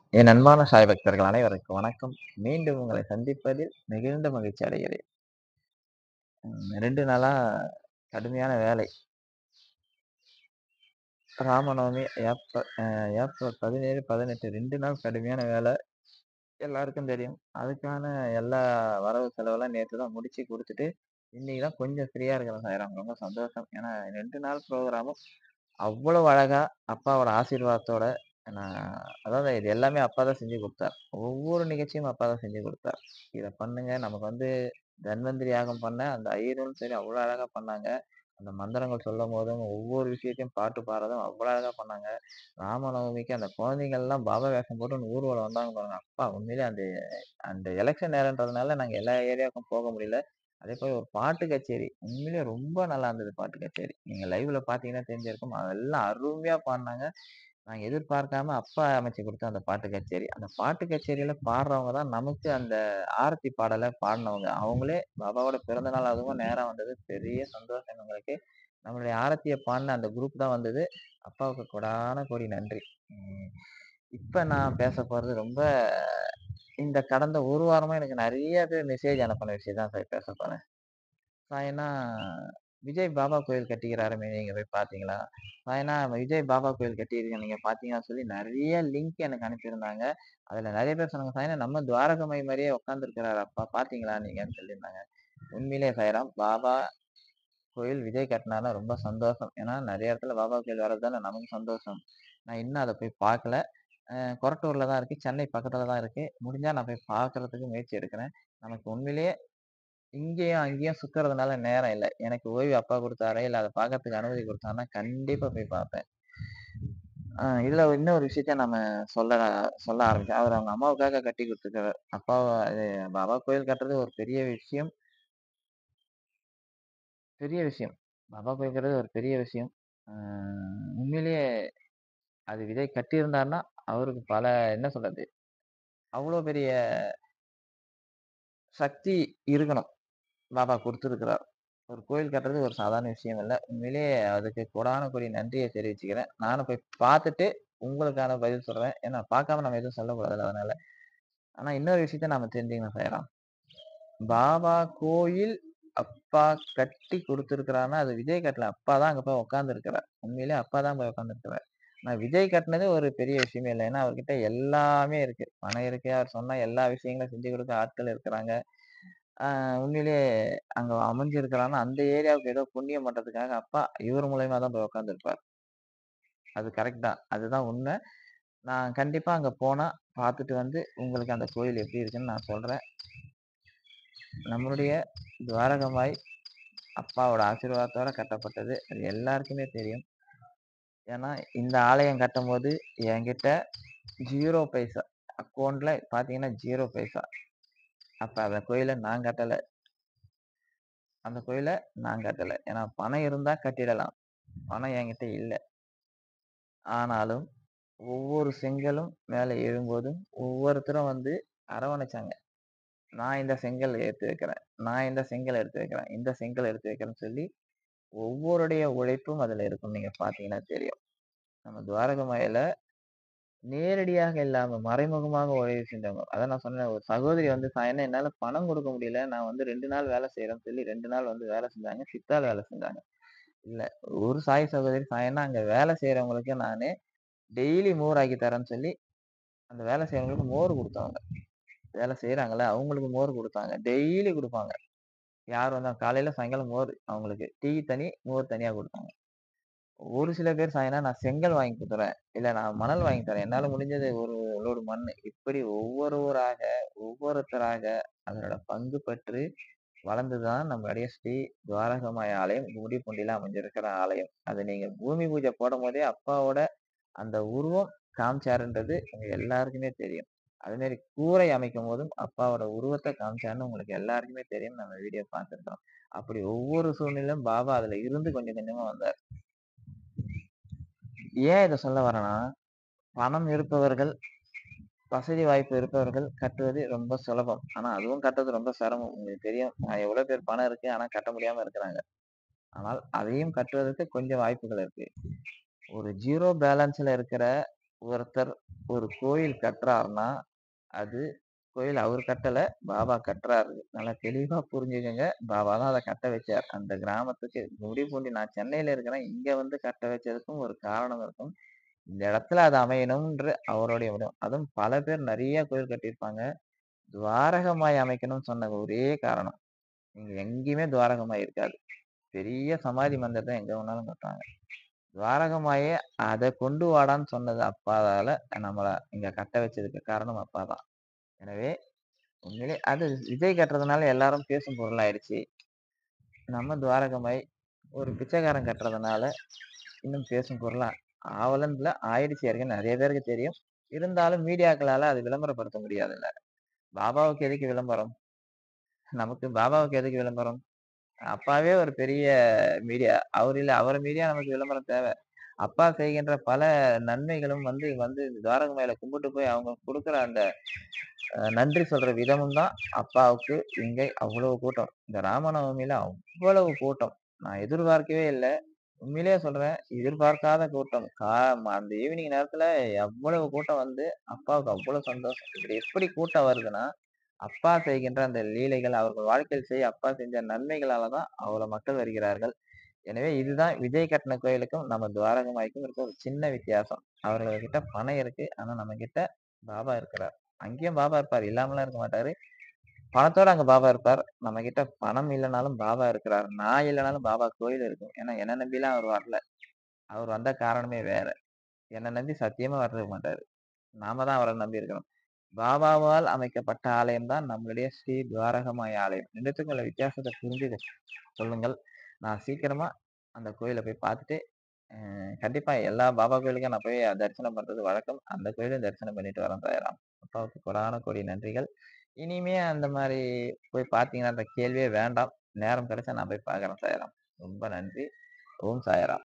என் அன்பான சாய் பக்தர்கள் அனைவருக்கும் வணக்கம். மீண்டும் உங்களை சந்திப்பதில் மிகுந்த மகிழ்ச்சி அடைகிறேன். 2 நாளா கடுமையான வேலை. ராமநவமி ஏப்ரல் 17, 18 2 நாள் கடுமையான வேலை. எல்லாருக்கும் தெரியும். அதுக்கான எல்லா வரவு செலவெல்லாம் நேத்து தான் முடிச்சு குடுத்துட்டு, இன்னைக்கு தான் கொஞ்சம் ஃப்ரீயா இருக்கிறேன் சாய்ராம். ரொம்ப சந்தோஷம். ஏன்னா 2 நாள் ப்ரோகிராமும் அவ்வளவு அழகா அப்பாவோட ஆசீர்வாதத்தோட நான் அதாவது இது எல்லாமே அப்பா தான் செஞ்சு குடுத்தார். ஒவ்வொரு நிகழ்ச்சியும் அப்பா தான் செஞ்சு குடுத்தார். இத பண்ணுங்க. நமக்கு வந்து தன்வந்திரி யாகம் பண்ண அந்த ஐயரும் சரி அவ்வளோ அழகா பண்ணாங்க. அந்த மந்திரங்கள் சொல்லும்போதும், ஒவ்வொரு விஷயத்தையும் பாட்டு பாடுறதும் அவ்வளோ அழகா பண்ணாங்க. ராமநவமிக்கு அந்த குழந்தைங்கள்லாம் பாபா வேஷம் போட்டு ஊர்வலம் வந்தாங்க பாருங்க. அப்பா உண்மையிலேயே அந்த அந்த எலக்ஷன் நேரம்ன்றதுனால நாங்க எல்லா ஏரியாவுக்கும் போக முடியல. அதேபோல ஒரு பாட்டு கச்சேரி. உண்மையிலேயே ரொம்ப நல்லா இருந்தது பாட்டு கச்சேரி. நீங்க லைவ்ல பார்த்தீங்கன்னா தெரிஞ்சிருக்கும். அதெல்லாம் அருமையா பாடுனாங்க. நாங்க எதிர்பார்க்காம அப்பா அமைச்சு குடுத்த அந்த பாட்டு கச்சேரி. அந்த பாட்டு கச்சேரியில பாடுறவங்க தான் நமக்கு அந்த ஆரத்தி பாடல பாடுனவங்க. அவங்களே பாபாவோட பிறந்த நாள் அதுவும் நேரா வந்தது. பெரிய சந்தோஷம் எங்களுக்கு. நம்மளுடைய ஆரத்திய பாடுன அந்த குரூப் தான் வந்தது. அப்பாவுக்கு கொடான கோடி நன்றி. ம். இப்ப நான் பேசப் போறது ரொம்ப இந்த கடந்த 1 வாரமா எனக்கு நெறைய பேர் மெசேஜ் அனுப்புன விஷயம் தான் சார் பேசப் போறேன். சாயனா விஜய் பாபா கோயில் கட்டிக்கிறாருமே நீங்க போய் பார்த்தீங்களா? சாயனா விஜய் பாபா கோயில் கட்டியிருக்கேன் நீங்க பார்த்தீங்களான்னு சொல்லி நெறைய லிங்க் எனக்கு அனுப்பியிருந்தாங்க. அதுல நெறைய பேர் சொன்னாங்க, சாயனா நம்ம துவாரகமாய் மாரியே உட்கார்ந்திருக்கிறாரு அப்பா பார்த்தீங்களா நீங்கன்னு சொல்லியிருந்தாங்க. உண்மையிலேயே சாய்ராம் பாபா கோயில் விஜய் கட்டுனாருன்னா ரொம்ப சந்தோஷம். ஏன்னா நெறைய இடத்துல பாபா கோயில் வர்றது தானே நமக்கு சந்தோஷம். நான் இன்னும் அத போய் பார்க்கல. கொரட்டூர்ல தான் இருக்கு. சென்னை பக்கத்துல தான் இருக்கு. முடிஞ்சா நான் போய் பார்க்கறதுக்கு முயற்சி எடுக்கிறேன். நமக்கு உண்மையிலேயே இங்கேயும், அங்கேயும் சுத்துறதுனால நேரம் இல்ல. எனக்கு ஓய்வு அப்பா குடுத்தாரு, இல்ல அத பார்க்கறதுக்கு அனுமதி குடுத்தாருன்னா, கண்டிப்பா போய் பார்ப்பேன். இதுல இன்னொரு விஷயத்த நம்ம சொல்ல சொல்ல ஆரம்பிச்சேன். அவரு அவங்க அம்மாவுக்காக கட்டி குடுத்துருக்காரு. அது பாபா கோயில் கட்டுறது ஒரு பெரிய விஷயம். பெரிய விஷயம். பாபா கோயில் கட்டுறது ஒரு பெரிய விஷயம். அ உண்மையிலேயே அது விஜய் கட்டியிருந்தாருன்னா, அவருக்கு பல என்ன சொல்றது? அவ்ளோ பெரிய சக்தி இருக்கணும். பாபா குடுத்திருக்கிறார். ஒரு கோயில் கட்டுறது ஒரு சாதாரண விஷயம் இல்ல. உண்மையிலேயே அதுக்கு கோடான கோடி நன்றிய தெரிவிச்சுக்கிறேன். நானும் போய் பார்த்துட்டு உங்களுக்கான பதில் சொல்றேன். ஏன்னா பார்க்காம நம்ம எதுவும் சொல்லக்கூடாதுல்ல அதனால. ஆனா இன்னொரு விஷயத்த நாம தெரிஞ்சுக்கணும் சாய்ராம். பாபா கோயில் அப்பா கட்டி குடுத்திருக்கிறார்ன்னா, அது விஜய் கட்டல. அப்பா தான் அங்க போய் உட்கார்ந்திருக்கிறார். உண்மையிலேயே அப்பா தான் போய் உட்கார்ந்திருக்கிறார். ஆனா விஜய் கட்டுனது ஒரு பெரிய விஷயமே இல்ல. ஏன்னா அவர்கிட்ட எல்லாமே இருக்கு. பணம் இருக்கு. அவர் சொன்ன எல்லா விஷயங்களும் செஞ்சு கொடுக்க ஆட்கள் இருக்கிறாங்க. ஆ உண்மையிலேயே அங்க அமைஞ்சிருக்கிறான்னா, அந்த ஏரியாவுக்கு ஏதோ புண்ணியம் பண்றதுக்காக அப்பா இவர் மூலியமா தான் போய் உட்கார்ந்திருப்பார். அது கரெக்ட் தான். அதுதான் உண்மை. நான் கண்டிப்பா அங்க போனா பார்த்துட்டு வந்து உங்களுக்கு அந்த கோயில் எப்படி இருக்குன்னு நான் சொல்றேன். நம்மளுடைய துவாரகமாய் அப்பாவோட ஆசீர்வாதத்தோட கட்டப்பட்டது. அது எல்லாருக்குமே தெரியும். ஏன்னா இந்த ஆலயம் கட்டும்போது என்கிட்ட 0 பைசா. அக்கவுண்ட்ல பார்த்தீங்கன்னா 0 பைசா. அப்ப அந்த கோயில நான் கட்டல. அந்த கோயில நான் கட்டல. ஏன்னா பணம் இருந்தா கட்டிடலாம். பணம் என்கிட்ட இல்ல. ஆனாலும் ஒவ்வொரு செங்கலும் மேல எழும்போதும் ஒவ்வொருத்தரும் வந்து அரவணைச்சாங்க. நான் இந்த செங்கல் எடுத்து வைக்கிறேன். நான் இந்த செங்கல் எடுத்து வைக்கிறேன். இந்த செங்கல் எடுத்து வைக்கிறேன்னு சொல்லி ஒவ்வொருடைய உழைப்பும் அதுல இருக்கும். நீங்க பார்த்தீங்கன்னா தெரியும். நம்ம துவாரகமாயில நேரடியாக இல்லாம மறைமுகமாக உதவி செஞ்சவங்க. அதான் நான் சொன்னேன் ஒரு சகோதரி வந்து சாயன்னா என்னால பணம் கொடுக்க முடியல. நான் வந்து 2 நாள் வேலை செய்றேன்னு சொல்லி 2 நாள் வந்து வேலை செஞ்சாங்க. சித்தாள் வேலை செஞ்சாங்க. இல்ல ஒரு சாய் சகோதரி சாயன்னா அங்க வேலை செய்றவங்களுக்கு நானு டெய்லி மோர் ஆக்கி தரேன்னு சொல்லி அந்த வேலை செய்றவங்களுக்கு மோர் குடுத்தாங்க. வேலை செய்றாங்கல்ல, அவங்களுக்கு மோர் குடுத்தாங்க. டெய்லி குடுப்பாங்க. யார் வந்தா காலையில, சாயங்காலம் மோர் அவங்களுக்கு. டீ தனி, மோர் தனியா குடுப்பாங்க. ஒரு சில பேர் சாயனா நான் செங்கல் வாங்கி குடுத்துறேன். இல்ல நான் மணல் வாங்கி தரேன். என்னால முடிஞ்சது ஒரு லோடு மண்ணு. இப்படி ஒவ்வொருவராக, ஒவ்வொருத்தராக அதனோட பங்கு பெற்று வளர்ந்துதான் நம்மளுடைய ஸ்ரீ துவாரகமாய ஆலயம் கும்மிடிப்பூண்டில அமைஞ்சிருக்கிற ஆலயம். அது நீங்க பூமி பூஜை போடும்போதே அப்பாவோட அந்த உருவம் காமிச்சாருன்றது உங்க எல்லாருக்குமே தெரியும். அதே மாரி கூரை அமைக்கும்போதும் அப்பாவோட உருவத்த காமிச்சாருன்னு உங்களுக்கு எல்லாருக்குமே தெரியும். நம்ம வீடியோ பார்த்திருக்கோம். அப்படி ஒவ்வொரு சூழ்நிலையிலும் பாபா அதுல இருந்து கொஞ்சம் கொஞ்சமா வந்தார். ஏன் இத சொல்ல வரேன்னா, பணம் இருப்பவர்கள், வசதி வாய்ப்பு இருப்பவர்கள் கட்டுவது ரொம்ப சுலபம். ஆனா அதுவும் கட்டுறது ரொம்ப சிரமம். உங்களுக்கு தெரியும். எவ்வளவு பேர் பணம் இருக்கு. ஆனா கட்ட முடியாம இருக்கிறாங்க. ஆனால் அதையும் கட்டுவதற்கு கொஞ்சம் வாய்ப்புகள் இருக்கு. ஒரு 0 பேலன்ஸ்ல இருக்கிற ஒருத்தர் ஒரு கோயில் கட்டுறாருன்னா, அது கோயில் அவரு கட்டல. பாபா கட்டுறாரு. நல்லா தெளிவா புரிஞ்சுக்கங்க. பாபா தான் அத கட்ட வச்சார். அந்த கிராமத்துக்கு முடிப்பூண்டி நான் சென்னையில இருக்கிறேன். இங்க வந்து கட்ட வச்சதுக்கும் ஒரு காரணம் இருக்கும். இந்த இடத்துல அது அமையணும்ன்ற அவருடைய விடம். அதுவும் பல பேர் நெறைய கோயில் கட்டியிருப்பாங்க. துவாரகமாய் அமைக்கணும்னு சொன்ன ஒரே காரணம். இங்க எங்கேயுமே துவாரகமாய் இருக்காது. பெரிய சமாதி மந்திர் தான் எங்க வேணாலும் கட்டுவாங்க. துவாரகமாயே அத கொண்டு வாடான்னு சொன்னது அப்பாவால நம்மள இங்க கட்ட வச்சதுக்கு காரணம் அப்பா தான். எனவே உண்மையிலே அது விஜய் கட்டுறதுனால எல்லாரும் பேசும் பொருளாயிடுச்சு. நம்ம துவாரகமாய் ஒரு பிச்சைக்காரன் கட்டுறதுனால இன்னும் பேசும் பொருளா ஆவலன்னு இல்ல, ஆயிடுச்சு ஏற்கனவே நெறைய பேருக்கு தெரியும். இருந்தாலும் மீடியாக்களால அது விளம்பரப்படுத்த முடியாதுல்ல. பாபாவுக்கு எதுக்கு விளம்பரம்? நமக்கு பாபாவுக்கு எதுக்கு விளம்பரம்? அப்பாவே ஒரு பெரிய மீடியா. அவரு இல்ல அவர் மீடியா நமக்கு விளம்பரம் தேவ. அப்பா செய்கின்ற பல நன்மைகளும் வந்து வந்து துவாரக மேல கும்பிட்டு போய் அவங்க குடுக்குற அந்த நன்றி சொல்ற விதமும் தான் அப்பாவுக்கு இங்கே அவ்வளவு கூட்டம். இந்த ராமநவமியில அவ்வளவு கூட்டம். நான் எதிர்பார்க்கவே இல்ல. உண்மையிலேயே சொல்றேன். எதிர்பார்க்காத கூட்டம். அந்த ஈவினிங் நேரத்துல எவ்வளவு கூட்டம் வந்து அப்பாவுக்கு அவ்வளவு சந்தோஷம். இப்படி எப்படி கூட்டம் வருதுன்னா, அப்பா செய்கின்ற அந்த லீலைகள், அவர்கள் வாழ்க்கையில் அப்பா செஞ்ச நன்மைகளால தான் அவ்வளவு மக்கள் வருகிறார்கள். எனவே இதுதான் விஜய் கட்டின கோயிலுக்கும், நம்ம துவாரகமாய்க்கும் இருக்க ஒரு சின்ன வித்தியாசம். அவர்கள்கிட்ட பணம் இருக்கு. ஆனா நம்மகிட்ட பாபா இருக்கிறார். அங்கேயும் பாபா இருப்பார். இல்லாமலாம் இருக்க மாட்டாரு. பணத்தோட அங்க பாபா இருப்பார். நம்மகிட்ட பணம் இல்லனாலும் பாபா இருக்கிறார். நான் இல்லனாலும் பாபா கோயில் இருக்கும். ஏன்னா என்ன நம்பிலாம் அவர் வரல. அவர் வந்த காரணமே வேற. என்ன நம்பி சத்தியமா வரவே மாட்டாரு. நாம தான் அவர நம்பி இருக்கிறோம். பாபாவால் அமைக்கப்பட்ட ஆலயம் தான் நம்மளுடைய ஸ்ரீ துவாரகமாய் ஆலயம். 2த்துக்கும் உள்ள வித்தியாசத்த புரிஞ்சு சொல்லுங்கள். நான் சீக்கிரமா அந்த கோயில போய் பார்த்துட்டு, கண்டிப்பா எல்லா பாபா கோயிலுக்கும் நான் போய் தரிசனம் பண்றது வழக்கம். அந்த கோயிலும் தரிசனம் பண்ணிட்டு வரேன் சாய்ராம். அப்பாவுக்கு கோடான கோடி நன்றிகள். இனிமே அந்த மாரி போய் பார்த்தீங்கன்னா, அந்த கேள்வியே வேண்டாம். நேரம் கிடைச்சா நான் போய் பார்க்குறேன் சாய்ராம். ரொம்ப நன்றி. ஓம் சாய்ராம்.